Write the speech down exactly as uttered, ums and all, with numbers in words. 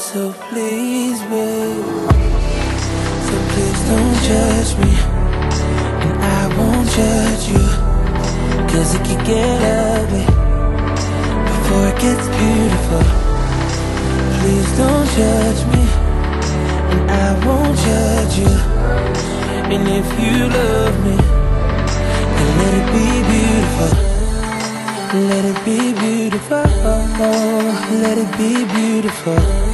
So please, babe, so please don't judge me, and I won't judge you, cause it can get ugly before it gets beautiful. Please don't judge me, and I won't judge you. And if you love me, then let it be beautiful. Let it be beautiful. Let it be beautiful.